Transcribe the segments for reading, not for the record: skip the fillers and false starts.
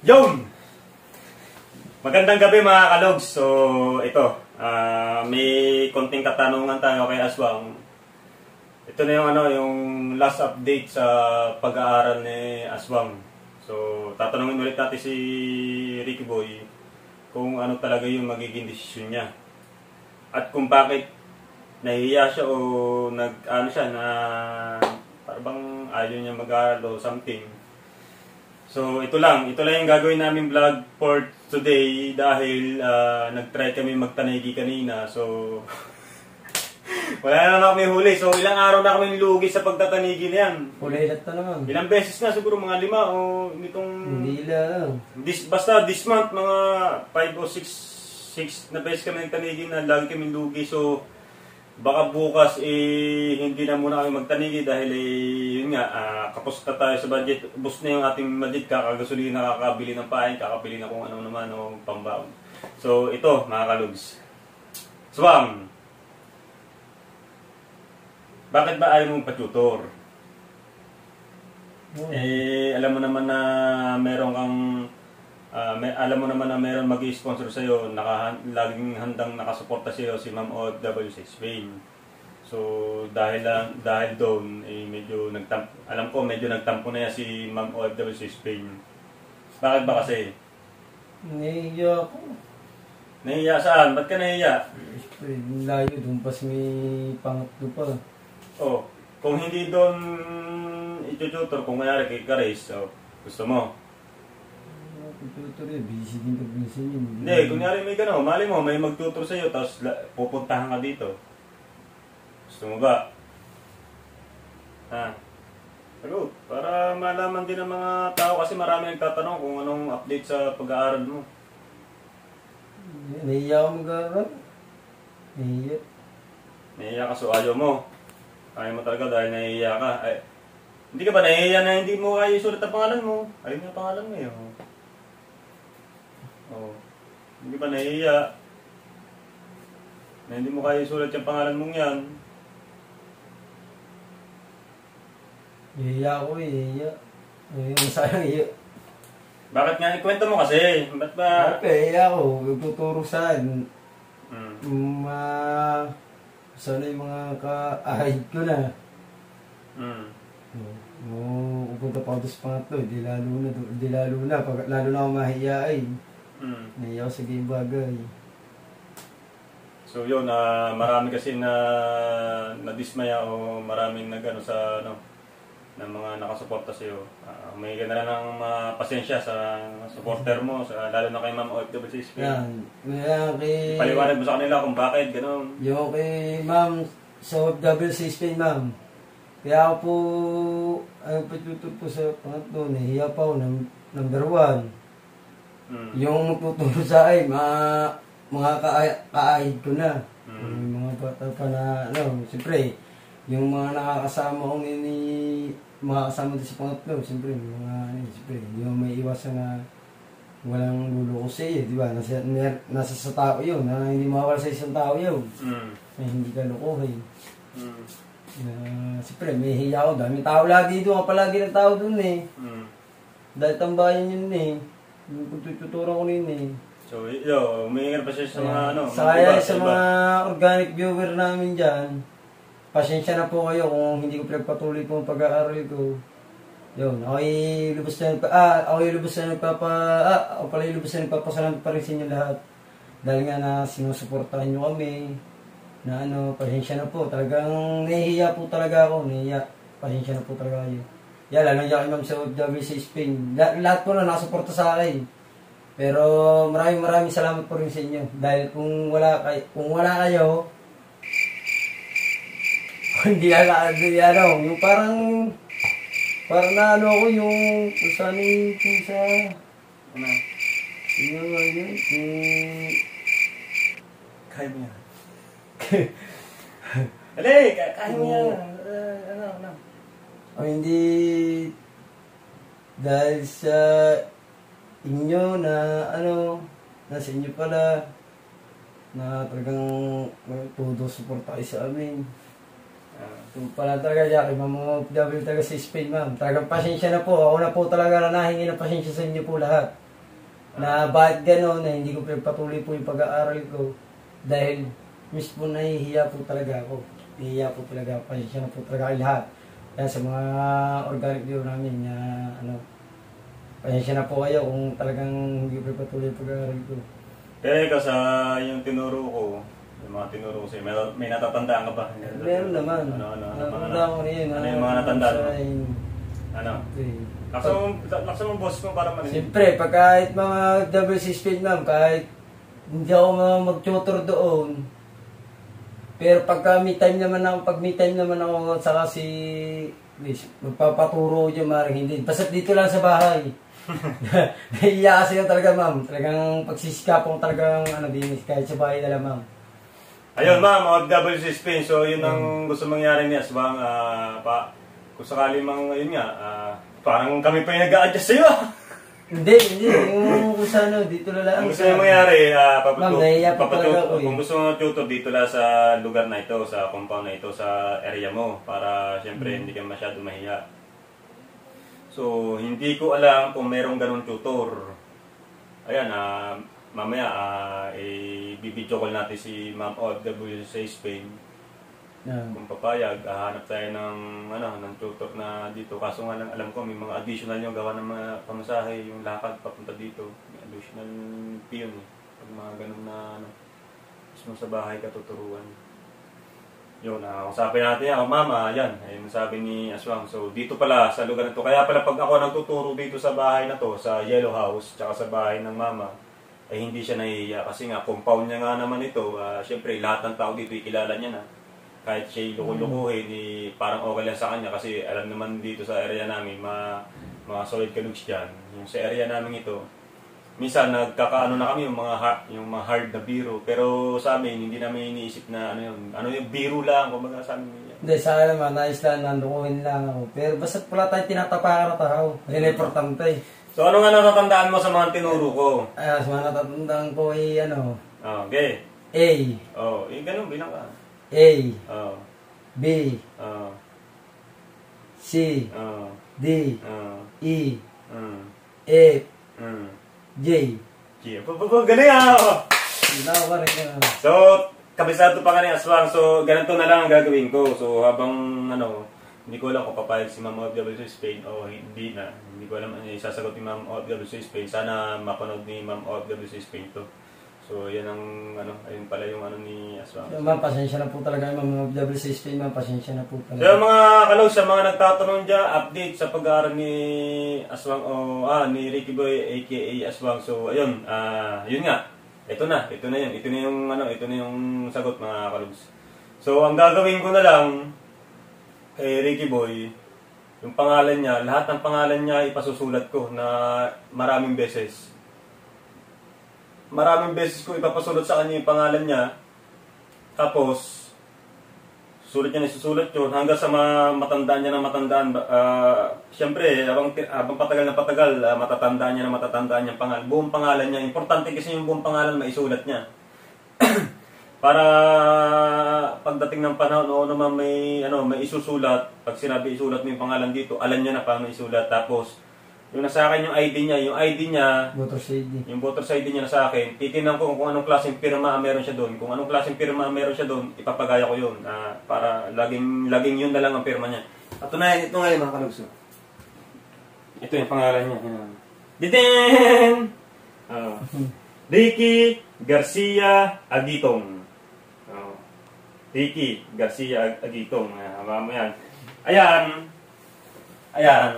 Yon! Magandang gabi mga kalogs. So, ito. May konting katanungan tayo kay Aswang. Ito na yung, yung last update sa pag-aaral ni Aswang. So, tatanungin ulit natin si Ricky Boy kung ano talaga yung magiging desisyon niya. At kung bakit nahihiya siya o nag-ano siya na parang ayaw niya mag-aaral o something. So, ito lang yung gagawin namin vlog for today dahil nag-try kami magtanigi kanina. So, wala na kami huli. So, ilang araw na kami lugi sa pagtatanigi na yan. Huli lahat na naman. Ilang beses na, siguro mga 5 o nitong... Hindi lang. Basta this month, mga 5 o 6 na beses kami nagtanigi na lagi kami lugi. So, baka bukas hindi na muna kami magtanigi dahil yun nga, kapos na tayo sa budget. Ubus na yung ating budget, kakagasolina, kakabili ng pain, kakabili na kung ano naman o pambaon. So ito mga kalugs. Swam, bakit ba ayaw mong pa-tutor? Alam mo naman na meron kang alam mo naman na meron mag-i-sponsor sa iyo, laging handang nakasuporta sa iyo si Ma'am OFW sa Spain. So dahil doon medyo medyo nagtampo na yan si Ma'am OFW sa Spain. Bakit ba kasi? Nahihiya ako. Nahihiya saan? Ba't ka nahihiya? Layo, doon pas may pangatlo pa. Oh, kung hindi doon itututor, kung kanyari kay Karis, so, gusto mo? Tutor eh, busy din pag minsan yun. Hindi, kunyari may gano'n, mali mo, may magtutor sa'yo, tapos pupuntahan ka dito. Gusto mo ba? Sagot, para malaman din ng mga tao kasi marami nagtatanong kung anong update sa pag-aaral mo. Nahihiya ako mag-aaral. Nahihiya. Nahihiya ka, so ayaw mo. Ayaw mo talaga dahil nahihiya ka. Hindi ka ba nahihiya na hindi mo kaya isulat ang pangalan mo? Ayun yung pangalan mo yun. Oh. Hindi ba nahihiya na hindi mo kaya isulat yung pangalan mong yan? Nahihiya ako eh, nahihiya. Yung sayang iya. Bakit nga? Ikwento mo kasi. Ba't ba? Nahihiya ako, tuturo saan. Sana yung mga ka-ahid ko na. Pupunta pa ako doon sa pangatlo, di lalo na ako mahihiya ay. Nahiya ako sa game bagay. So yun, marami kasi na nadismaya o maraming nagano sa ng mga nakasuporta sa iyo. May ganda na ng pasensya sa supporter mo, lalo na kay Ma'am OFW sa Spain. Yan, Paliwanag mo sa kanila kung bakit gano'n. Yung kay Ma'am sa OFW sa Spain, Ma'am. Kaya ako po, patutur po sa pangatlo, nahiya pa ako ng number 1. Yung magtuturo sa akin, mga kaahid ko na. Yung mga bata pa na, siyempre, yung mga nakakasama ko mga kasama doon sa pangatlo, siyempre, siyempre, hindi mo may iwasan na walang luloko sa iyo, di ba? Nasa sa tao yun, na hindi mawala sa isang tao yun. Na hindi ka lukuhin. Siyempre, may hiya ako, daming tao lagi doon, palagi ng tao doon eh. Dahil tambayan yun eh. Yung pagtututuran ko rin eh. So, umiingat pa siya sa mga Kaya sa mga organic viewer namin dyan, pasensya na po kayo kung hindi ko pinagpatuloy po ang pag-aaral ko. Yun, ako yung lubos na nagpapasalamat pa rin sa inyo lahat. Dahil nga na sinusuportahan nyo kami. Na pasensya na po. Talagang nahihiya po talaga ako. Pasensya na po talaga kayo. Lalo na kay Ma'am sa OFW sa Spain. Lahat po na nakasuporta sa akin. Pero maraming salamat po rin sa inyo. Dahil kung wala kayo, hindi yung parang na ako yung sa kaya mo yan. Dali, kaya mo yan. Hindi dahil sa inyo na nasa inyo pala na talagang todo support tayo sa amin. Pala talaga siya, kay mga OFW talaga sa Spain, ma'am. Talagang pasensya na po. Ako na po talaga na nahingi ng pasensya sa inyo po lahat. Na bakit gano'n, na hindi ko pagpatuloy po yung pag-aaral ko. Dahil mismo nahihiya po talaga ako. Nahihiya po talaga ako. Pasensya na po talaga kayo lahat. Kaya sa mga organic view namin na pasensya na po kayo kung talagang hindi ko pagpatuloy yung pag-aaral ko. Kaya ikaw sa yung tinuro ko, yung mga tinuro ko sa'yo, may natatandaan ka ba? Meron naman. Ano yung mga natandaan mo? Ano? Laksan mo boss mo para maninig. Siyempre, kahit mga WC speed ma'am, kahit hindi ako mag-tutor doon, pero pagka may time naman ako, saka si magpapaturo dyan, maring hindi. Basta dito lang sa bahay. Nahiya kasi yun talaga ma'am. Talagang pagsisikapong talagang dinis, kahit sa bahay na lang ma'am. Ayun ma'am, WC Spain. So yun ang gusto mangyari ni Aswang. Kung sakali mang yun nga, parang kami pa yung nag-a-adjust sa'yo. Hindi. Yung kung sa dito na lang. Kung gusto nyo mangyari, kung gusto mo tutor dito lang sa lugar na ito, sa compound na ito, sa area mo, para siyempre hindi ka masyado mahiya. So, hindi ko alam kung merong ganun tutor. Ayan, mamaya, i-video call natin si Ma'am OFW sa Spain. Kung papayag, hanap tayo ng tutor na dito. Kaso nga lang, alam ko, may mga additional yung gawa ng mga pamasahe, yung lakad papunta dito. May additional fee yun eh. Pag mga ganun na, mismo sa bahay katuturuan. Yun, usapin natin yan. Mama, yan. Ayun sabi ni Aswang. So, dito pala, sa lugar na to. Kaya pala pag ako nagtuturo dito sa bahay na to, sa Yellow House, tsaka sa bahay ng mama, ay hindi siya nahihiya. Kasi nga, compound niya nga naman ito. Siyempre, lahat ng tao dito, ikilala niya na. Kahit siya'y lukulukuhin, parang okay lang sa kanya kasi alam naman dito sa area namin, mga solid kalugs dyan. Yung sa area namin ito, minsan nagkakaano na kami yung mga hard na biro. Pero sa amin, hindi namin iniisip na ano yung biro lang, kumbaga sa amin. Hindi, sa akin naman, nais lang, nandukuhin lang ako. Pero basta pala tayo tinatapakan na tao. Yun ay importante. So ano nga natatandaan mo sa mga tinuro ko? Sa mga natatandaan ko ay Okay. A. Ganun, bilang ka. A. B. C. D. E. F. J. Ganun nga. So, kabisado pa ka ni Aswang. So, ganito na lang ang gagawin ko. So, habang hindi ko alam kung papayag si Ma'am OFW sa Spain o hindi na. Hindi ko alam isasagot ni Ma'am OFW sa Spain. Sana mapanood ni Ma'am OFW sa Spain to. So, yan ang, ayun pala yung ni Aswang. So, ma'am, pasensya na po talaga yung mga WC Spain, ma'am, pasensya na po talaga. So, mga kalaw, sa mga nagtatanong dyan, update sa pag-aaral ni Aswang, ni Ricky Boy, aka Aswang. So, ayun, yun nga. Ito na yun. Ito na yung sagot, mga kalubs. So, ang gagawin ko na lang, kay Ricky Boy, yung pangalan niya, lahat ng pangalan niya ipasusulat ko na maraming beses. Maraming beses ko ipapasulat sa kanya yung pangalan niya. Tapos, susulat hanggang sa matandaan niya na matandaan. Siyempre, habang patagal na patagal, matatandaan niya na matatandaan niya pangalan. Buong pangalan niya. Importante kasi yung buong pangalan maisulat niya. Para pagdating ng panahon, naman may isusulat. Pag sinabi isulat mo yung pangalan dito, alam niya na paano isulat. Tapos, yung nasa akin yung ID niya, yung voter's ID niya nasa akin, titignan ko kung anong klaseng pirma meron siya doon. Kung anong klaseng pirma meron siya doon, ipapagaya ko yun. Para laging yun na lang ang pirma niya. At ito nga yung mga kalugso. Ito yung pangalan niya. Didin! Ricky Garcia Agitong. Ricky Garcia Agitong. Yan. Ayan.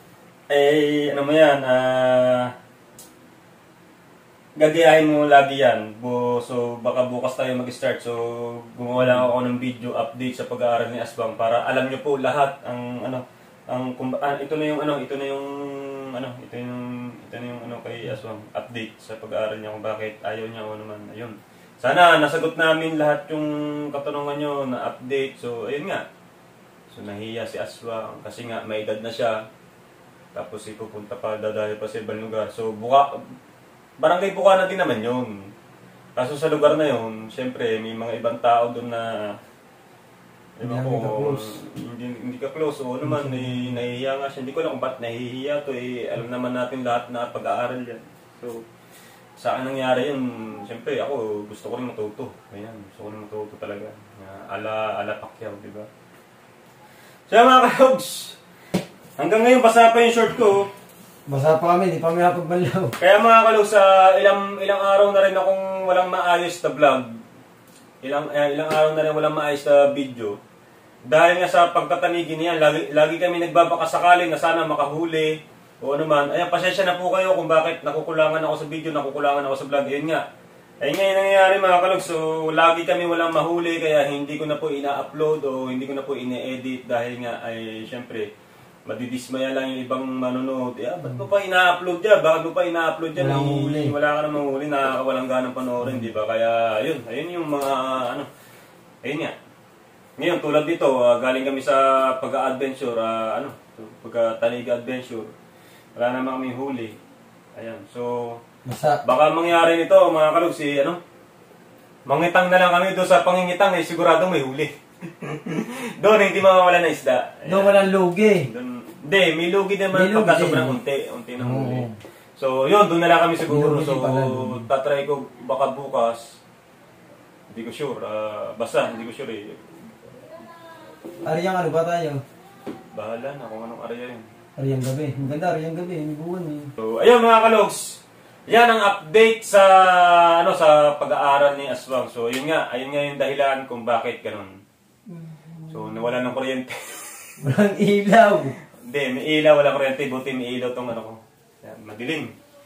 Gagayahin mo lagi yan. So, baka bukas tayo mag-start. So, gumawa lang ako ng video update sa pag-aaral ni Aswang para alam niyo po lahat ito na yung kay Aswang update sa pag-aaral niya kung bakit ayaw niya naman. Ayun. Sana nasagot namin lahat yung katanungan niyo na update. So, ayun nga. So, nahiya si Aswang kasi nga may edad na siya. Tapos ipupunta pa, dadayo pa sa ibang lugar. So, barangay Bukana din naman yun. Kaso sa lugar na yun, siyempre, may mga ibang tao doon na hindi ka close. O naman, nahihiya nga siya. Hindi ko alam kung ba't nahihiya to. Alam naman natin lahat na pag-aaral yan. So, sa akin nangyari yun, siyempre ako gusto ko rin matuto. Ayan, gusto ko rin matuto talaga. Ala Pacquiao, di ba? So mga kalogs, hanggang ngayon basa pa yung short ko. Basa pa kami, di pa may hapagbanlaw. Kaya mga kalogs, ilang araw na rin akong walang maayos na vlog. Ilang araw na rin walang maayos na video. Dahil nga sa pagtatanigin niyan, lagi kami nagbabakasakali na sana makahuli o ano man. Ayan, pasensya na po kayo kung bakit nakukulangan ako sa video, nakukulangan ako sa vlog. Ayun nga. Ayun nga yung nangyayari mga kalog. So, lagi kami walang mahuli kaya hindi ko na po ina-upload o hindi ko na po ine-edit dahil nga ay syempre madidismaya lang yung ibang manonood. Ba't mo pa ina-upload dyan? Bakit mo pa ina-upload dyan? Wala ka na mahuli, nakakawalang ganang panoorin, di ba? Kaya ayun yung mga ano. Ayun nga. Ngayon, tulad dito, galing kami sa pag-adventure, pagka-taniga adventure. Wala naman kami huli. Ayan, so, baka mangyari nito, mga kalog, mangitang na lang kami doon sa pangingitang, siguradong may huli. Doon, hindi mawawala na isda. Doon walang lugi. Hindi, may lugi naman pagka sobrang unti na huli. So, yun, doon na lang kami siguro. So, tatry ko baka bukas. Hindi ko sure. Basta, hindi ko sure eh. Ariyang ano ba tayo? Bahala na kung anong area yun. Ariyang gabi. Maganda, ariyang gabi. May buwan eh. So, ayun mga kalogs. Yan ang update sa sa pag-aaral ni Aswang. So, ayun nga yung dahilan kung bakit ganun. So, nawala ng kuryente. Walang ilaw. Hindi, may ilaw, walang kuryente. Buti may ilaw tong ano ko. Yan, madilim.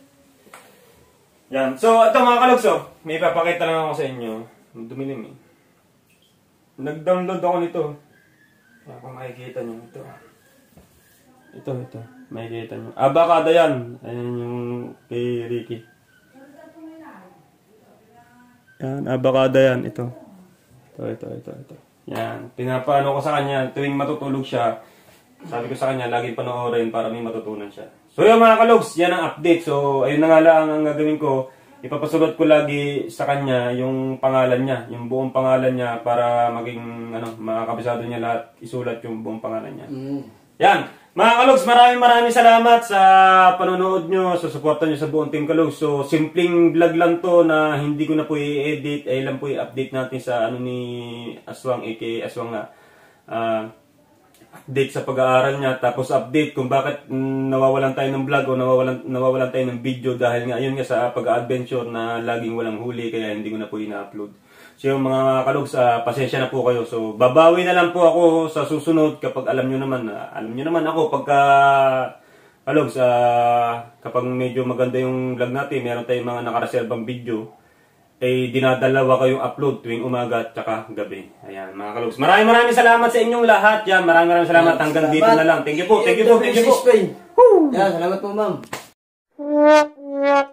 Yan. So, ito mga kalogs, may ipapakita lang ako sa inyo. Dumilim eh. Nag-download ako nito. Kung makikita nyo, ito. Ito. Makikita nyo. Abacada yan. Ayan yung kay Ricky. Yan, abacada yan. Ito. Yan. Pinapaano ko sa kanya, tuwing matutulog siya, sabi ko sa kanya, laging panoorin para may matutunan siya. So yun mga kalogs, yan ang update. So, ayun na nga lang ang gagawin ko. Ipapasulot ko lagi sa kanya yung pangalan niya, yung buong pangalan niya para maging makakabisado niya lahat, isulat yung buong pangalan niya. Yan. Mga kalogs, maraming salamat sa panonood nyo, sa suporta nyo sa buong Team Kalogs. So, simpleng vlog lang to na hindi ko na po i-edit, ay lang po i-update natin sa ni Aswang, aka Aswang na update sa pag-aaral niya, tapos update kung bakit nawawalan tayo ng vlog o nawawalan tayo ng video dahil nga ayun nga sa pag-adventure na laging walang huli kaya hindi ko na po ina-upload. So yung mga kalogs, pasensya na po kayo. So babawi na lang po ako sa susunod kapag alam nyo naman ako pagka kalogs, kapag medyo maganda yung vlog natin, meron tayong mga nakareservang video, dinadalawa kayong upload tuwing umaga at saka gabi. Ayan, mga kalogs. Maraming salamat sa inyong lahat. Yan, maraming salamat. Hanggang dito na lang. Thank you po. Yan, salamat po, ma'am.